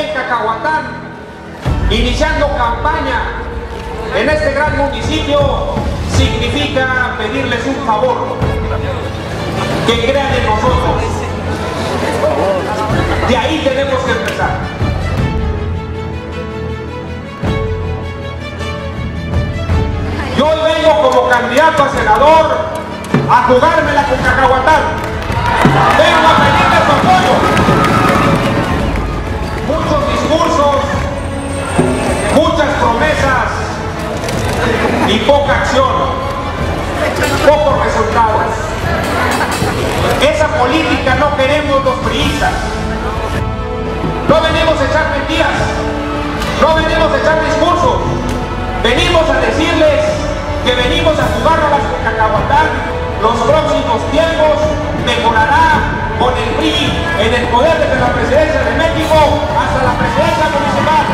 en Cacahuatán, iniciando campaña en este gran municipio, significa pedirles un favor, que crean en nosotros. De ahí tenemos que empezar. Yo hoy vengo como candidato a senador a jugármela con Cacahuatán. Vengo a pedirles su apoyo. Muchos discursos, muchas promesas y poca acción, pocos resultados. Esa política no queremos los priistas. No venimos a echar mentiras, no venimos a echar discursos, venimos a decirles que venimos a jugárnoslas con Cacahuatán. Los próximos tiempos mejorará con el PRI en el poder desde la presidencia de México hasta la presidencia municipal.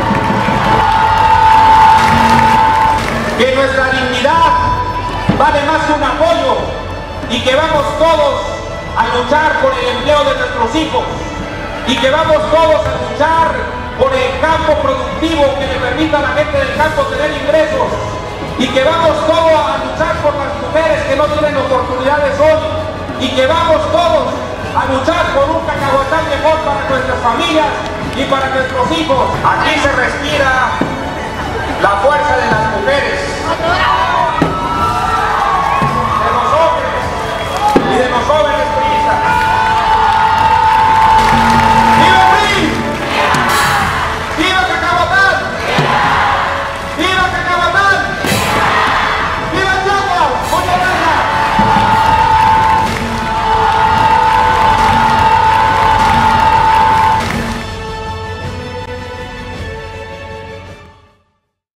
Que nuestra dignidad vale más que un apoyo y que vamos todos a luchar por el empleo de nuestros hijos y que vamos todos a luchar por el campo productivo que le permita a la gente del campo tener ingresos y que vamos todos a luchar por las mujeres que no tienen oportunidades hoy y que vamos todos a luchar por un Cacahuatán mejor para nuestras familias y para nuestros hijos. Aquí se respira la fuerza de las mujeres.